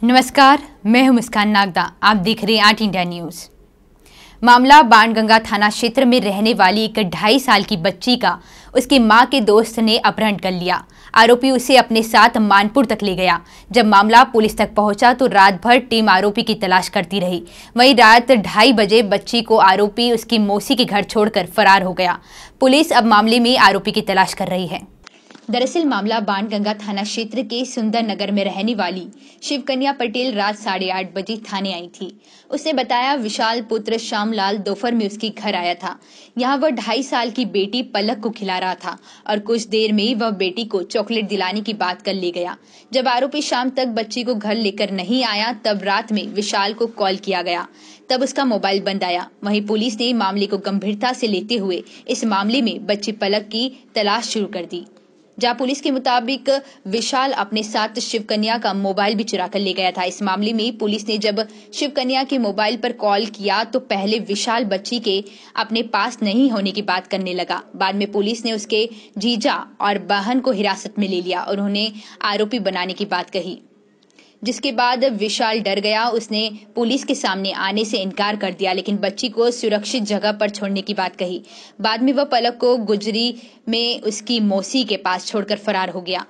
नमस्कार, मैं हूं मुस्कान नागदा। आप देख रहे हैं 8 इंडिया न्यूज़। मामला बाणगंगा थाना क्षेत्र में रहने वाली एक 2.5 साल की बच्ची का उसकी मां के दोस्त ने अपहरण कर लिया। आरोपी उसे अपने साथ मानपुर तक ले गया। जब मामला पुलिस तक पहुंचा तो रात भर टीम आरोपी की तलाश करती रही। वहीं रात 2:30 बजे बच्ची को आरोपी उसकी मौसी के घर छोड़कर फरार हो गया। पुलिस अब मामले में आरोपी की तलाश कर रही है। दरअसल मामला बाणगंगा थाना क्षेत्र के सुंदर नगर में रहने वाली शिवकन्या पटेल रात 8:30 बजे थाने आई थी। उसने बताया विशाल पुत्र श्यामलाल दोपहर में उसके घर आया था। यहाँ वह 2.5 साल की बेटी पलक को खिला रहा था और कुछ देर में वह बेटी को चॉकलेट दिलाने की बात कर ले गया। जब आरोपी शाम तक बच्ची को घर लेकर नहीं आया तब रात में विशाल को कॉल किया गया। तब उसका मोबाइल बंद आया। वहीं पुलिस ने मामले को गंभीरता से लेते हुए इस मामले में बच्ची पलक की तलाश शुरू कर दी। जहां पुलिस के मुताबिक विशाल अपने साथ शिवकन्या का मोबाइल भी चुरा कर ले गया था। इस मामले में पुलिस ने जब शिवकन्या के मोबाइल पर कॉल किया तो पहले विशाल बच्ची के अपने पास नहीं होने की बात करने लगा। बाद में पुलिस ने उसके जीजा और बहन को हिरासत में ले लिया और उन्हें आरोपी बनाने की बात कही, जिसके बाद विशाल डर गया। उसने पुलिस के सामने आने से इनकार कर दिया, लेकिन बच्ची को सुरक्षित जगह पर छोड़ने की बात कही। बाद में वह पलक को गुजरी में उसकी मौसी के पास छोड़कर फरार हो गया।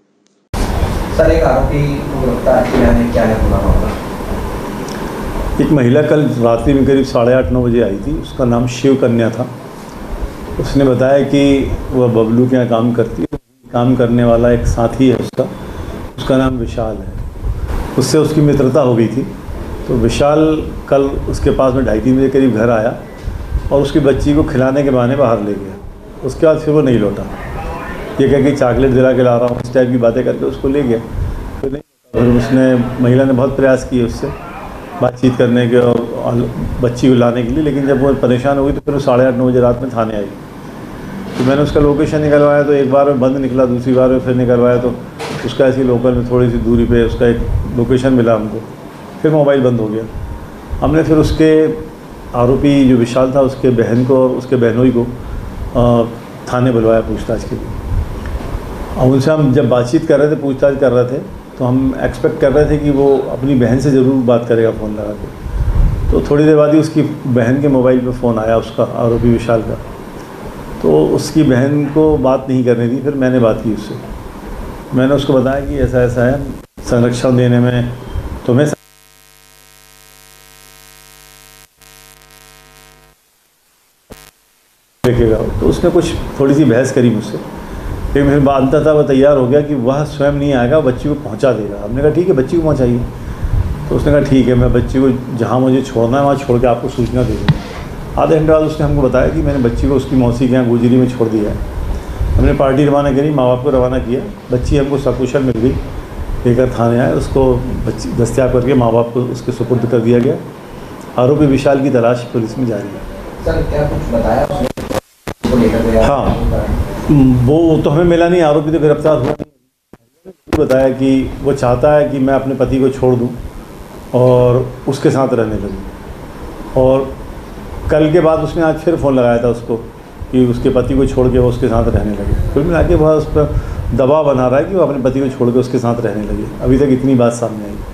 सर, एक आरोपी को गिरफ्तार किया है, क्या है पूरा मामला? एक महिला कल रात्रि में करीब 8:30-9 बजे आई थी। उसका नाम शिवकन्या था। उसने बताया कि वह बबलू के यहाँ काम करती है। काम करने वाला एक साथी है उसका नाम विशाल है। उससे उसकी मित्रता हो गई थी। तो विशाल कल उसके पास में 2:30-3 बजे करीब घर आया और उसकी बच्ची को खिलाने के बहाने बाहर ले गया। उसके बाद फिर वो नहीं लौटा। ये कह कि चॉकलेट दिला के ला रहा हूँ, इस टाइप की बातें करके उसको ले गया। फिर उसने महिला ने बहुत प्रयास किए उससे बातचीत करने के और बच्ची को लाने के लिए, लेकिन जब वो परेशान हो गई तो फिर वो 8:30-9 बजे रात में थाने आई। तो मैंने उसका लोकेशन निकलवाया तो एक बार में बंद निकला, दूसरी बार में फिर निकलवाया तो उसका ऐसी लोकल में थोड़ी सी दूरी पे उसका एक लोकेशन मिला हमको। फिर मोबाइल बंद हो गया। हमने फिर उसके आरोपी जो विशाल था उसके बहन को और उसके बहनोई को थाने बुलवाया पूछताछ के लिए। और उनसे हम जब बातचीत कर रहे थे, पूछताछ कर रहे थे, तो हम एक्सपेक्ट कर रहे थे कि वो अपनी बहन से ज़रूर बात करेगा फ़ोन लगा के। तो थोड़ी देर बाद ही उसकी बहन के मोबाइल पे फ़ोन आया उसका, आरोपी विशाल का। तो उसकी बहन को बात नहीं करनी थी। फिर मैंने बात की उससे। मैंने उसको बताया कि ऐसा ऐसा है, संरक्षण देने में तुम्हें देखेगा। तो उसने कुछ थोड़ी सी बहस करी मुझसे, लेकिन फिर अंततः वह तैयार हो गया कि वह स्वयं नहीं आएगा, बच्ची को पहुंचा देगा। हमने कहा ठीक है, बच्ची को पहुंचाइए। तो उसने कहा ठीक है, मैं बच्ची को जहां मुझे छोड़ना है वहाँ छोड़ के आपको सूचना दे दूँगा। आधे घंटे बाद उसने हमको बताया कि मैंने बच्ची को उसकी मौसी के यहाँ गुजरी में छोड़ दिया है। हमने पार्टी रवाना करी, माँ बाप को रवाना किया। बच्ची हमको सकुशल मिल गई, लेकर थाने आए। उसको बच्ची दस्तयाब करके माँ बाप को उसके सुपुर्द कर दिया गया। आरोपी विशाल की तलाश पुलिस में जारी है। सर, क्या कुछ बताया उसको लेकर गया? हाँ, वो तो हमें मिला नहीं। आरोपी तो गिरफ्तार हुआ नहीं। बताया कि वो चाहता है कि मैं अपने पति को छोड़ दूँ और उसके साथ रहने लगूँ। और कल के बाद उसने आज फिर फ़ोन लगाया था उसको कि उसके पति को छोड़ के वो उसके साथ रहने लगे। कुल मिला के वह उस पर दबाव बना रहा है कि वो अपने पति को छोड़ के उसके साथ रहने लगे। अभी तक इतनी बात सामने आई।